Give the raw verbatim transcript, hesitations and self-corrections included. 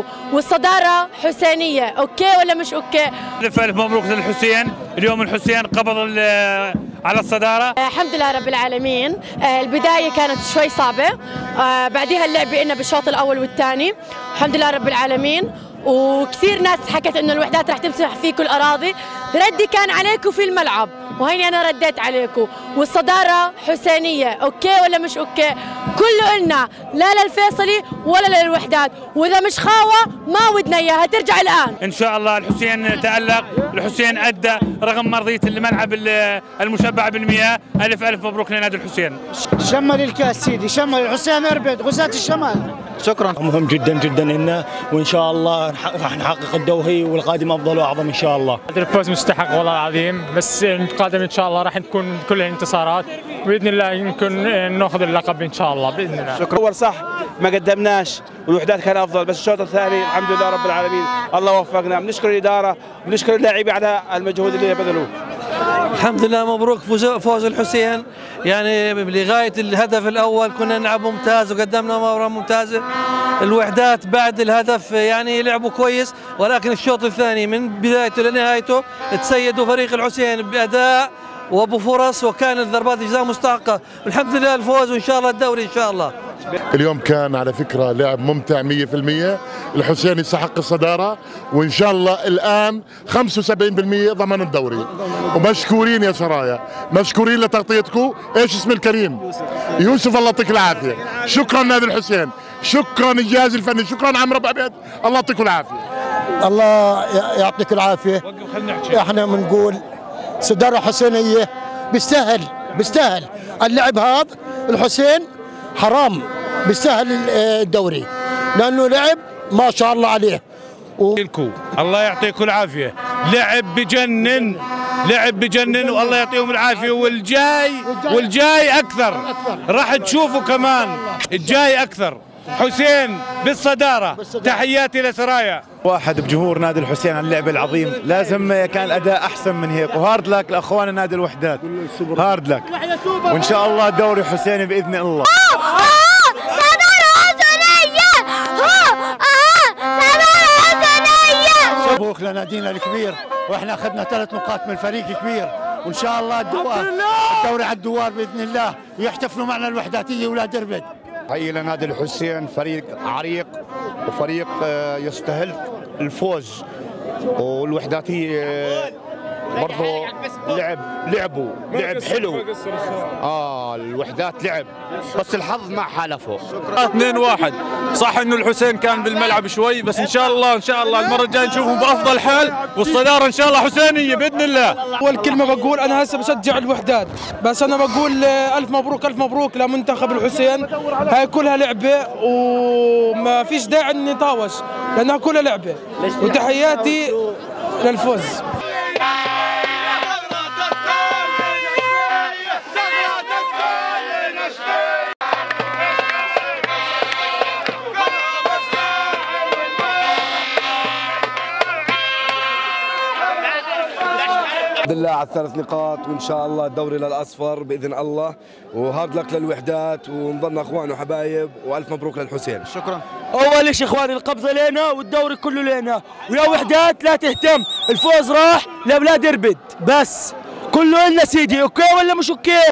والصدارة حسينية. اوكي ولا مش اوكي؟ الف الف مبروك للحسين، اليوم الحسين قبض على الصدارة. الحمد لله رب العالمين. البداية كانت شوي صعبة، بعديها اللعب بقينا بالشوط الأول والثاني، الحمد لله رب العالمين. وكثير ناس حكت انه الوحدات رح تمسح فيكم الاراضي، ردي كان عليكم في الملعب وهيني انا رديت عليكم. والصداره حسينيه، اوكي ولا مش اوكي؟ كله قلنا لا للفيصلي ولا للوحدات، واذا مش خاوه ما ودنا اياها ترجع الان. ان شاء الله الحسين تألق، الحسين ادى رغم مرضيه الملعب المشبع بالمياه. الف الف مبروك لنادي الحسين. شمل الكاس سيدي، شمل الحسين اربد غزاة الشمال. شكرا. مهم جدا جدا لنا، وان شاء الله راح نحقق الدوري والقادم افضل واعظم ان شاء الله. الفوز مستحق والله العظيم، بس القادم ان شاء الله راح تكون كلها انتصارات باذن الله، يمكن ناخذ اللقب ان شاء الله باذن الله. شكرا. اول صح ما قدمناش والوحدات كان افضل، بس الشوط الثاني الحمد لله رب العالمين الله وفقنا. بنشكر الاداره، بنشكر اللاعبين على المجهود اللي بذلوه. الحمد لله مبروك فوز الحسين، يعني لغايه الهدف الاول كنا نلعب ممتاز وقدمنا مباراه ممتازه. الوحدات بعد الهدف يعني لعبوا كويس، ولكن الشوط الثاني من بدايته لنهايته تسيدوا فريق الحسين باداء وبفرص، وكانت ضربات جزاء مستحقه. الحمد لله الفوز وان شاء الله الدوري ان شاء الله. اليوم كان على فكرة لعب ممتع مية بالمية، الحسين يستحق الصدارة، وإن شاء الله الآن خمسة وسبعين بالمية ضمن الدوري. ومشكورين يا سرايا، مشكورين لتغطيتكم. إيش اسم الكريم؟ يوسف، الله يعطيك العافية. شكرا نادي الحسين، شكرا الجهاز الفني، شكرا عمرو أبو عبيد، الله يعطيكم العافية. الله يعطيك العافية. احنا بنقول صدارة حسينية، بيستاهل بيستاهل اللعب هذا. الحسين حرام بيستاهل الدوري لانه لعب ما شاء الله عليه. و... الله يعطيكم العافيه، لعب بجنن، لعب بجنن والله يعطيهم العافيه. والجاي والجاي اكثر، راح تشوفوا كمان الجاي اكثر. حسين بالصداره، تحياتي لسرايا. واحد بجمهور نادي الحسين على اللعب العظيم، لازم كان اداء احسن من هيك، وهارد لك لاخوان نادي الوحدات، هارد لك، وان شاء الله دوري حسيني باذن الله. مبروك لنادينا الكبير، واحنا اخذنا ثلاث نقاط من فريق كبير، وان شاء الله الدوري الدوري على الدوار باذن الله، ويحتفلوا معنا الوحداتيه اولاد اربد. حي لنادي الحسين، فريق عريق وفريق يستاهل الفوز، والوحداتيه برضه لعب لعبوا لعب حلو. اه الوحدات لعب، بس الحظ ما حالفه. اثنين واحد. صح انه الحسين كان بالملعب شوي، بس ان شاء الله ان شاء الله المره الجايه نشوفهم بافضل حال، والصداره ان شاء الله حسينيه باذن الله. اول كلمه بقول انا هسه بشجع الوحدات، بس انا بقول الف مبروك الف مبروك لمنتخب الحسين. هاي كلها لعبه وما فيش داعي اني نطاوش لانها كلها لعبه، وتحياتي للفوز. الحمد لله على الثلاث نقاط، وان شاء الله الدوري للاصفر باذن الله، وهارد لك للوحدات، ونضلنا اخوان وحبايب، والف مبروك للحسين. شكرا. اول شيء اخواني القبضه لنا والدوري كله لنا، ويا وحدات لا تهتم، الفوز راح لبلاد اربد، بس كله لنا سيدي. اوكي ولا مش اوكي؟